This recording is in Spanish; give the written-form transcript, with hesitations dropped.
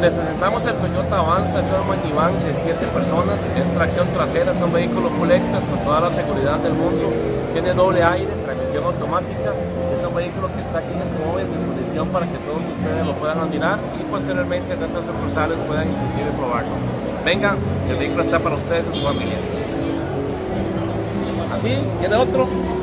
Les presentamos el Toyota Avanza, es un minivan de 7 personas, es tracción trasera, es un vehículo full extras con toda la seguridad del mundo, tiene doble aire, transmisión automática, es un vehículo que está aquí en Expo a disposición para que todos ustedes lo puedan admirar y posteriormente en nuestras sucursales puedan inclusive probarlo. Venga, el vehículo está para ustedes y su familia. Así, ¿tiene otro?